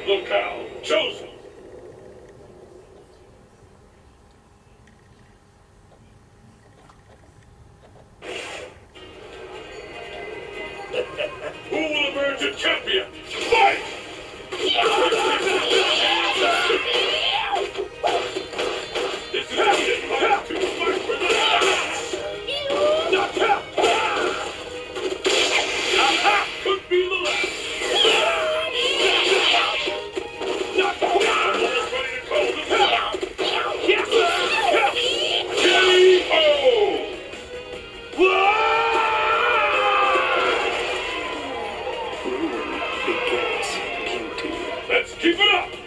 Locale chosen. Who will emerge a champion? Fight! This is it. Time to fight for the knockout. Could be the last. Almost ready to call the bell. K.O. Begins. Let's keep it up!